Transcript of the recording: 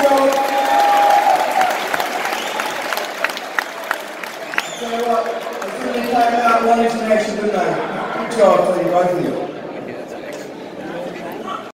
Tell you what, I think you came out one extra good night. Good job to you, both of you.